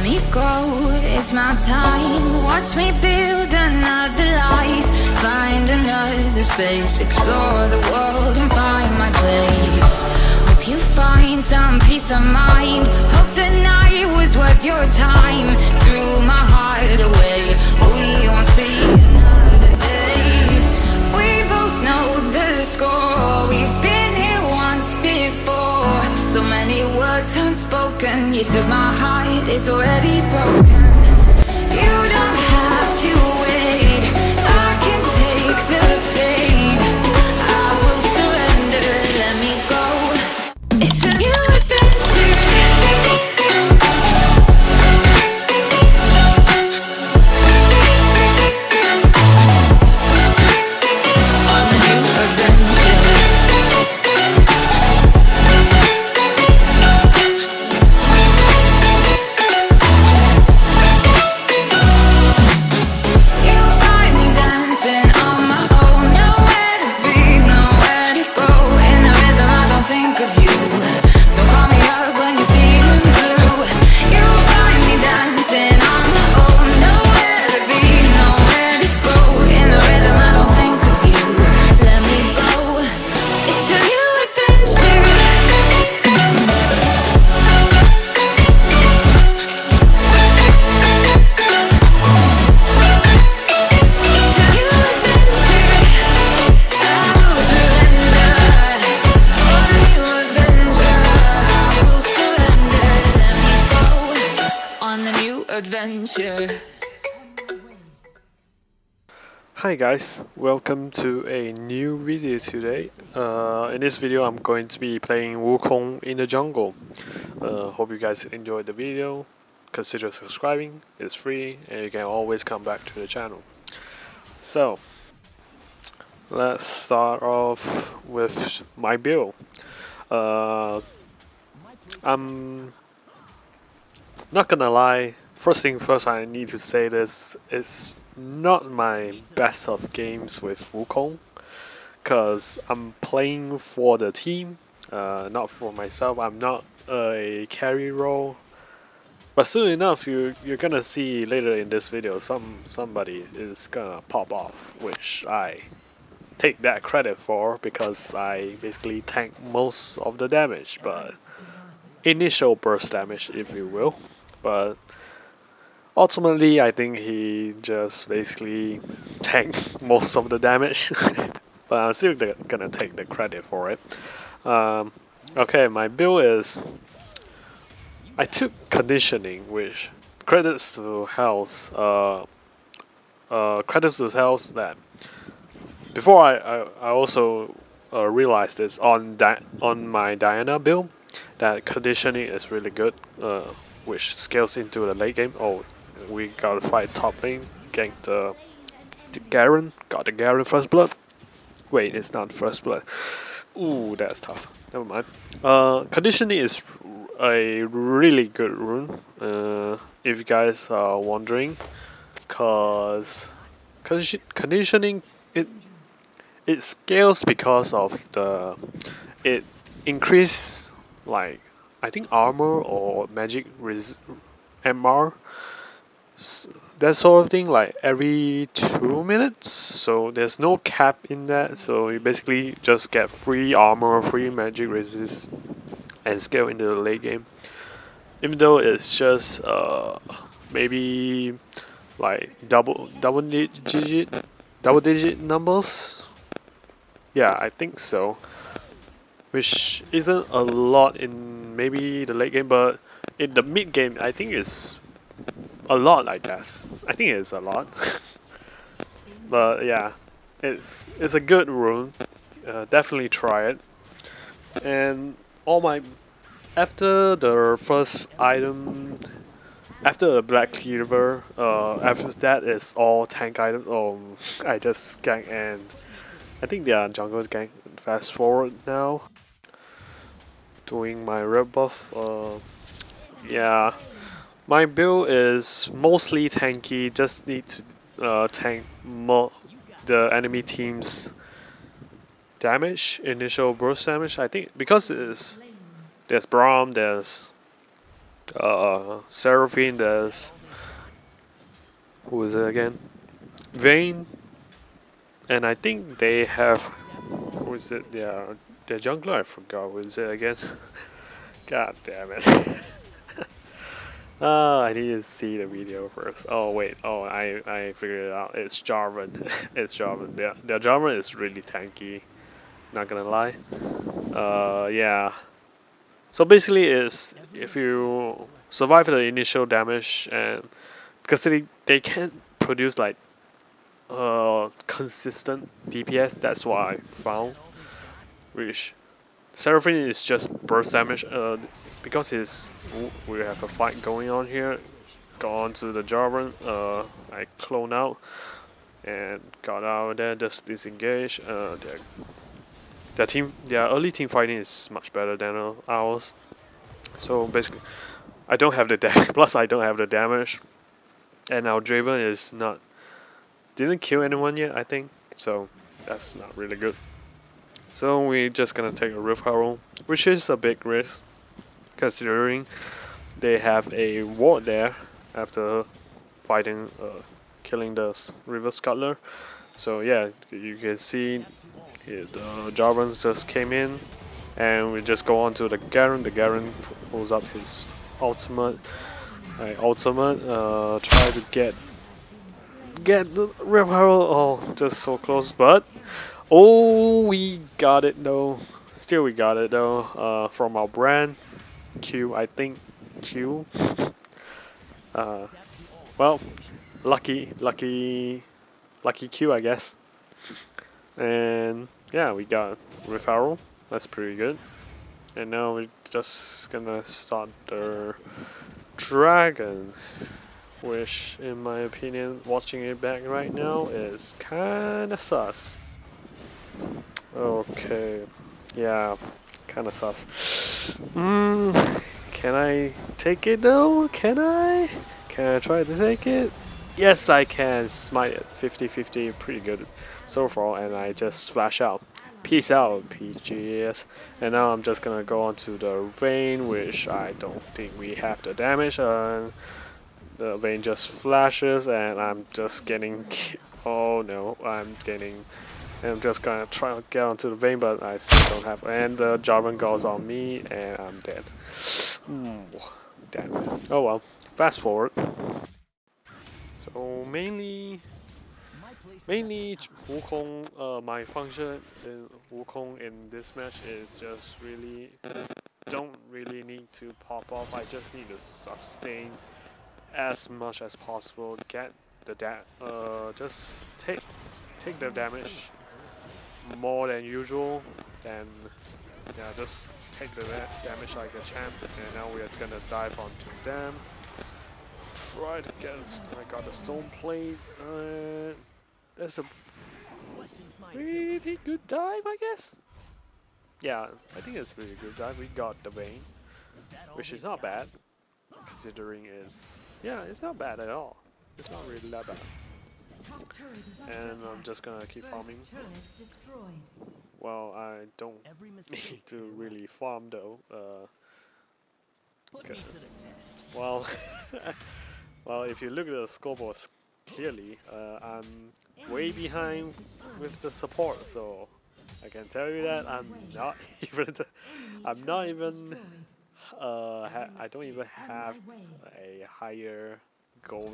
me go, it's my time. Watch me build another life. Find another space, explore the world and find my place. Hope you find some peace of mind. Hope the night was worth your time. Threw my heart away, we won't see another day. We both know the score, we've been here once before. So many words unspoken, you took my heart, it's already broken. You don't have to wait, I can take the pain. I will surrender, let me go. It's a new adventure. On the new adventure. You'll find me dancing on my own. Nowhere to be, nowhere to go. In the rhythm I don't think of you. Don't call me up when you're feeling blue. You'll find me dancing on my own. Nowhere to be, nowhere to go. In the rhythm I don't think of you. Let me go. It's a new adventure. It's a new adventure. I will surrender. On a new adventure. I will surrender. Let me go. On a new adventure. Hi guys, welcome to a new video today. In this video I'm going to be playing Wukong in the jungle. Hope you guys enjoyed the video. Consider subscribing, it's free and you can always come back to the channel. So, let's start off with my build. I'm not gonna lie, first thing first I need to say this, it's not my best of games with Wukong, cause I'm playing for the team, not for myself. I'm not a carry role, but soon enough you're gonna see later in this video somebody is gonna pop off, which I take that credit for because I basically tank most of the damage, but initial burst damage if you will, but ultimately, I think he just basically tanked most of the damage, but I'm still gonna take the credit for it. Okay, my build is, I took conditioning, which credits to health. Credits to health that before I also realized this on my Diana build that conditioning is really good, which scales into the late game. Oh, we gotta fight top lane, gank the Garen, got the Garen first blood. Wait, it's not first blood. Ooh, that's tough. Never mind. Conditioning is a really good rune, if you guys are wondering, cause conditioning it scales because of it increase, like I think armor or magic MR, that sort of thing, like every 2 minutes, so there's no cap in that, so you basically just get free armor, free magic resist and scale into the late game, even though it's just maybe like double digit numbers. Yeah, I think so, which isn't a lot in maybe the late game, but in the mid game I think it's a lot, I guess. I think it's a lot. But yeah, it's a good rune. Definitely try it. And all my after the first item, after the Black Cleaver, after that is all tank items. Oh, I just gank and I think they are jungle gank. Fast forward now, doing my red buff. Yeah. My build is mostly tanky, just need to tank the enemy team's damage, initial burst damage. I think because there's Braum, there's Seraphine. There's who is it again? Vayne, and I think they have who is it? Their jungler. I forgot who is it again. God damn it. I need to see the video first. Oh wait, I figured it out. It's Jarvan. It's Jarvan. Their Jarvan is really tanky. Not gonna lie. Yeah. So basically, is if you survive the initial damage and because they can't produce like consistent DPS. That's what I found. Which Seraphine is just burst damage. Because we have a fight going on here. Go on to the Jarvan. I clone out and got out there. Just disengage. Their early team fighting is much better than ours. So basically, I don't have the plus I don't have the damage, and our Draven is not didn't kill anyone yet. I think so. That's not really good. So we're just gonna take a Rift Herald, which is a big risk, considering they have a ward there after fighting, killing the River Scuttler. So yeah, you can see the Jarvan just came in, and we just go on to the Garen. The Garen pulls up his ultimate. Try to get the Rift Herald. Oh, just so close, but we got it though. Still we got it though. From our brand Q, I think Q. Well, lucky Q, I guess. And yeah, we got Rift Herald. That's pretty good. And now we're just gonna start the dragon, which in my opinion, watching it back right now, is kinda sus. Okay, yeah, kinda sus. Can I take it though? Can I try to take it? Yes, I can. Smite at 50-50, pretty good so far, and I just flash out. Peace out, PGS. And now I'm just gonna go on to the Vayne, which I don't think we have the damage. The Vayne just flashes, and I'm just getting. Oh no, I'm just gonna try to get onto the Vayne, but I still don't have. And the Jarvan goes on me, and I'm dead. Damn it. Oh well. Fast forward. So mainly Wukong, my function in Wukong in this match is just really don't really need to pop off. I just need to sustain as much as possible. Get the just take the damage more than usual. Then yeah, just take the damage like a champ. And now we are gonna dive onto them. Try to get. I got a stone plate. That's a pretty good dive, I guess. Yeah, I think it's a pretty good dive. We got the Vayne, which is not bad, considering it's not bad at all. It's not really that bad. And I'm just gonna keep farming. Well, I don't need to really farm though. Well, well, if you look at the scoreboard clearly, I'm way behind with the support, so I can tell you that I'm not even. I don't even have a higher goal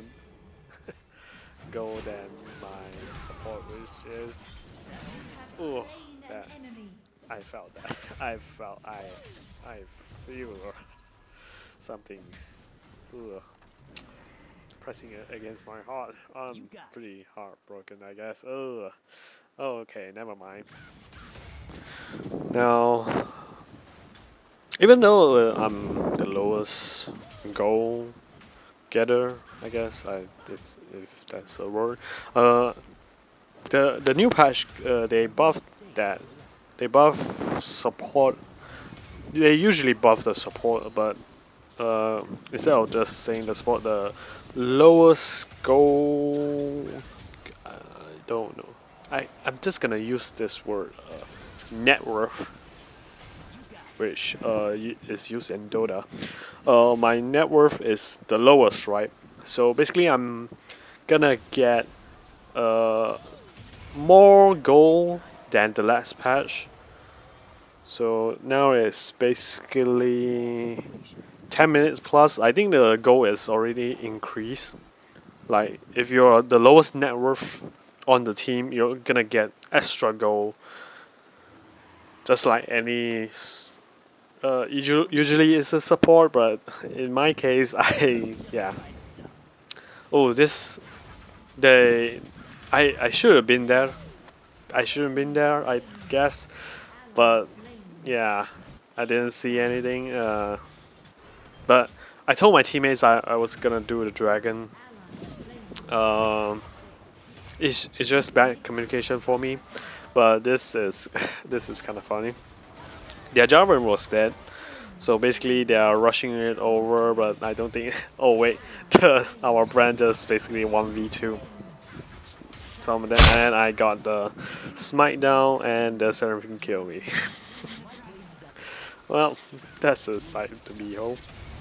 than my support, which is. Ooh, that I felt that. I feel something. Ooh. Pressing it against my heart. I'm pretty heartbroken, I guess. Oh, okay, never mind. Now, even though I'm the lowest goal getter, I guess, if that's a word, the new patch, they buffed that. They buff support. They usually buff the support, but instead of just saying the support, the lowest goal, I don't know. I'm just gonna use this word, net worth. which is used in Dota. My net worth is the lowest, right? So basically, I'm gonna get more gold than the last patch. So now it's basically 10 minutes plus. I think the goal is already increased. Like if you're the lowest net worth on the team, you're gonna get extra gold. Just like any, usually it's a support, but in my case, yeah. Oh, I should have been there. I shouldn't have been there, I guess, but yeah, I didn't see anything. But I told my teammates I was gonna do the dragon. It's just bad communication for me, but this is this is kind of funny. Their Jarvan was dead, so basically they are rushing it over. But I don't think. Oh wait, our brand just basically 1v2. Some of them, and I got the smite down, and the Seraphim killed me. Well, that's a sight to behold.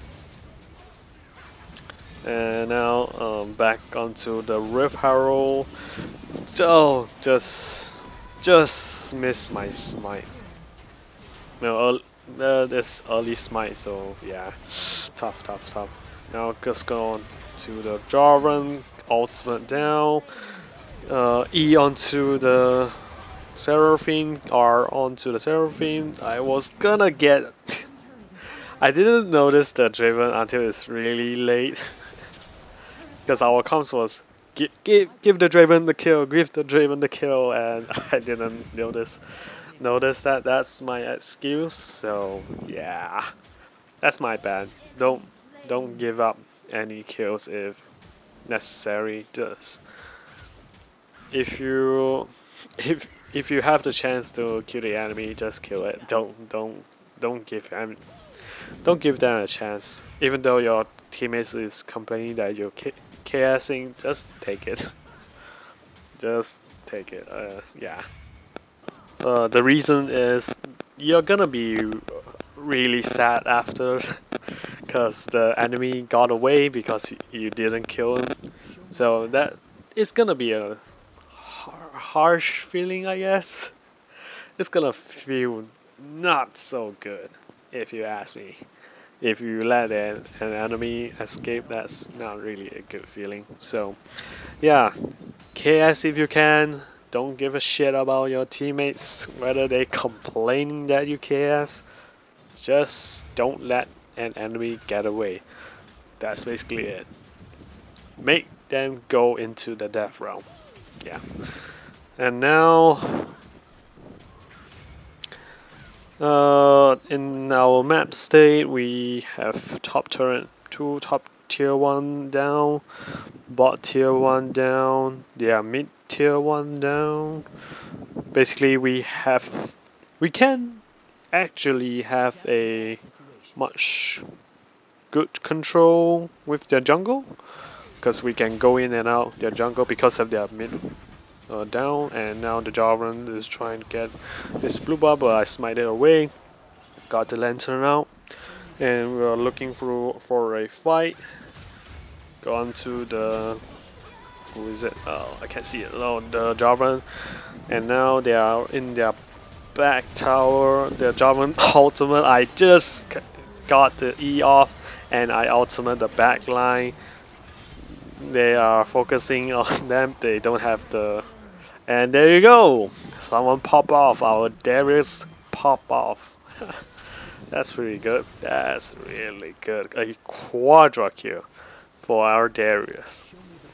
And now back onto the Rift Herald. Oh, just missed my smite. No, this early smite, so yeah, tough. Now just go on to the Jarvan, ultimate down. E onto the Seraphim, R onto the Seraphim. I was gonna get. I didn't notice the Draven until it's really late. Because our comms was give the Draven the kill, give the Draven the kill, and I didn't notice that. That's my excuse. So yeah, that's my bad. Don't give up any kills if necessary. Just if you have the chance to kill the enemy, just kill it. Don't give them a chance. Even though your teammates is complaining that you're KSing, just take it. Just take it. Yeah. The reason is you're gonna be really sad after, because the enemy got away because you didn't kill him. So that it's gonna be a harsh feeling, I guess. It's gonna feel not so good, if you ask me. If you let an enemy escape, that's not really a good feeling. So yeah, KS if you can. Don't give a shit about your teammates, whether they complaining that you KS. Just don't let an enemy get away. That's basically it. Make them go into the death realm. Yeah. And now in our map state, we have top turret 2, top tier 1 down, bot tier 1 down, yeah, mid tier 1 down. Basically, we can actually have a much good control with their jungle, because we can go in and out their jungle because of their mid down. And now the Jarvan is trying to get this blue buff, but I smite it away. Got the lantern out, and we are looking for a fight. Go on to the, who is it? Oh, I can't see it. No, the Jarvan. And now they are in their back tower. The Jarvan ultimate. I just got the E off, and I ultimate the back line. They are focusing on them. They don't have the. And there you go. Someone pop off. Our Darius pop off. That's pretty good. That's really good. A quadra kill for our Darius.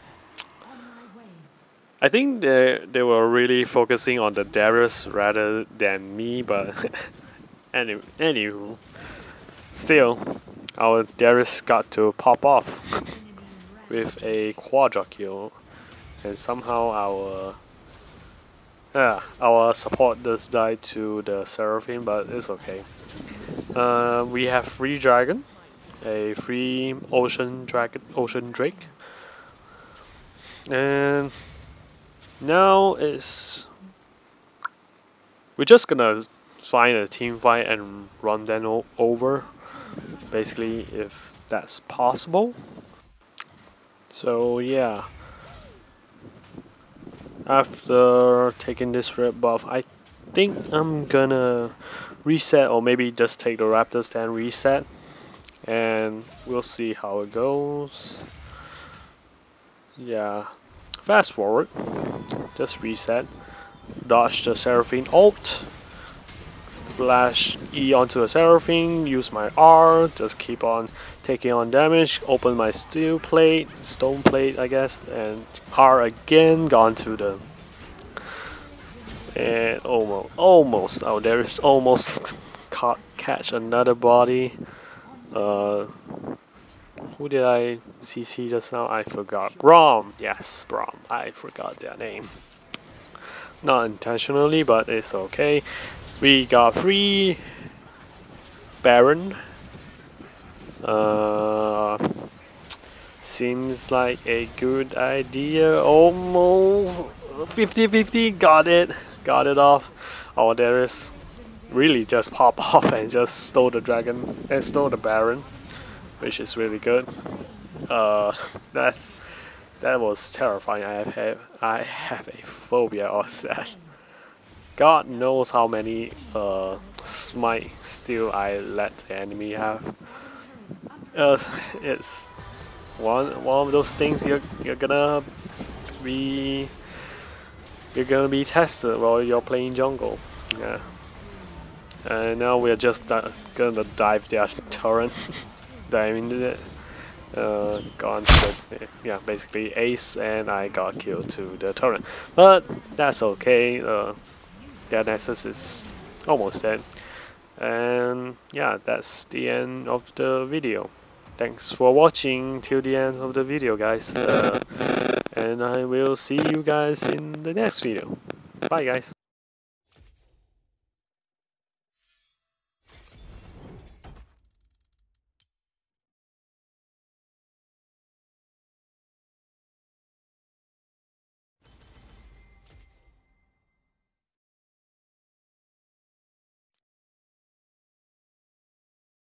I think they were really focusing on the Darius rather than me, but anywho, still, our Darius got to pop off with a quadra kill, and somehow our support does die to the Seraphim, but it's okay. We have free dragon, a free ocean drake, and now we're just gonna find a team fight and run them over, basically, if that's possible. So yeah, after taking this red buff, I think I'm gonna reset, or maybe just take the Raptor stand reset, and we'll see how it goes. Yeah, fast forward, just reset, dodge the Seraphine ult, flash E onto a Seraphine, use my R, just keep on taking on damage, open my stone plate I guess, and R again, gone to the, and almost, oh there is almost catch another body. Who did I CC just now? I forgot. Braum! Yes, Braum. I forgot their name. Not intentionally, but it's okay. We got free Baron. Seems like a good idea. Almost 50-50. Got it. Got it off. Oh, there is really just pop off and just stole the dragon and stole the Baron, which is really good. That was terrifying. I have a phobia of that. God knows how many smite still I let the enemy have. It's one of those things you're gonna be tested while you're playing jungle. Yeah. And now we're just gonna dive their turret. Dive into it. Gone to the, yeah, basically ace, and I got killed to the turret. But that's okay. Their Nexus is almost dead. And yeah, that's the end of the video. Thanks for watching till the end of the video, guys. And I will see you guys in the next video. Bye, guys.